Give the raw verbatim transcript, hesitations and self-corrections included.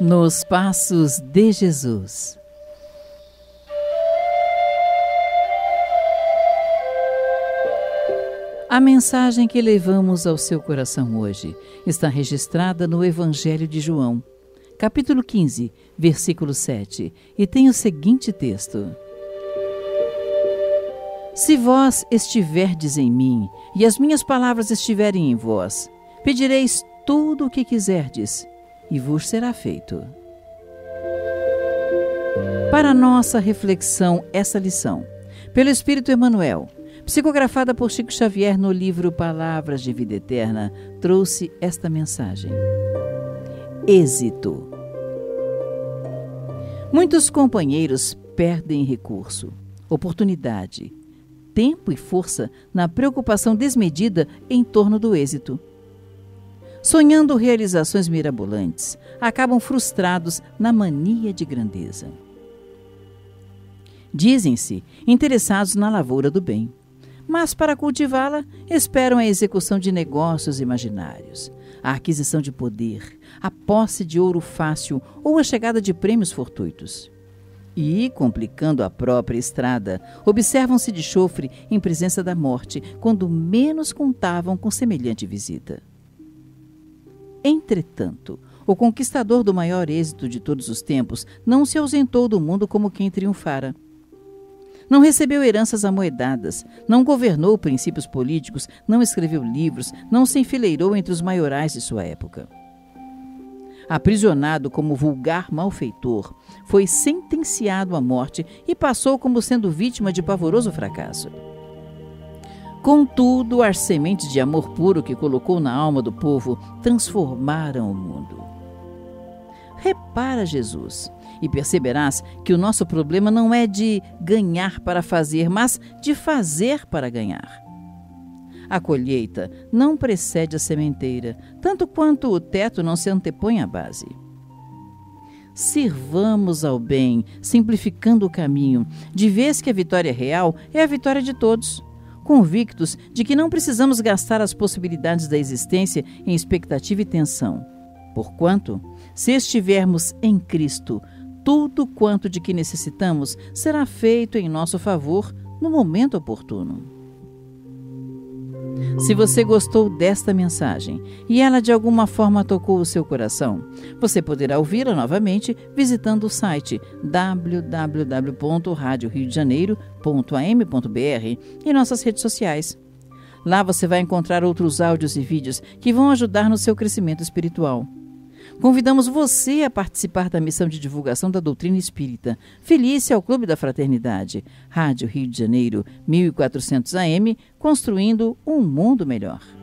Nos Passos de Jesus. A mensagem que levamos ao seu coração hoje está registrada no Evangelho de João, capítulo quinze, versículo sete, e tem o seguinte texto: Se vós estiverdes em mim, e as minhas palavras estiverem em vós, pedireis tudo o que quiserdes, e vos será feito. Para nossa reflexão, essa lição, pelo Espírito Emmanuel, psicografada por Chico Xavier no livro Palavras de Vida Eterna, trouxe esta mensagem. Êxito. Muitos companheiros perdem recurso, oportunidade, tempo e força na preocupação desmedida em torno do êxito. Sonhando realizações mirabolantes, acabam frustrados na mania de grandeza. Dizem-se interessados na lavoura do bem, mas para cultivá-la esperam a execução de negócios imaginários, a aquisição de poder, a posse de ouro fácil ou a chegada de prêmios fortuitos. E, complicando a própria estrada, observam-se de chofre em presença da morte, quando menos contavam com semelhante visita. Entretanto, o conquistador do maior êxito de todos os tempos não se ausentou do mundo como quem triunfara. Não recebeu heranças amoedadas, não governou princípios políticos, não escreveu livros, não se enfileirou entre os maiorais de sua época. Aprisionado como vulgar malfeitor, foi sentenciado à morte e passou como sendo vítima de pavoroso fracasso. Contudo, as sementes de amor puro que colocou na alma do povo transformaram o mundo. Repara Jesus e perceberás que o nosso problema não é de ganhar para fazer, mas de fazer para ganhar. A colheita não precede a sementeira, tanto quanto o teto não se antepõe à base. Sirvamos ao bem, simplificando o caminho, de vez que a vitória real é a vitória de todos, convictos de que não precisamos gastar as possibilidades da existência em expectativa e tensão. Porquanto, se estivermos em Cristo, tudo quanto de que necessitamos será feito em nosso favor no momento oportuno. Se você gostou desta mensagem e ela de alguma forma tocou o seu coração, você poderá ouvi-la novamente visitando o site w w w ponto rádio rio de janeiro ponto a m ponto b r e nossas redes sociais. Lá você vai encontrar outros áudios e vídeos que vão ajudar no seu crescimento espiritual. Convidamos você a participar da missão de divulgação da doutrina espírita. Filie-se ao Clube da Fraternidade. Rádio Rio de Janeiro, mil e quatrocentos A M, construindo um mundo melhor.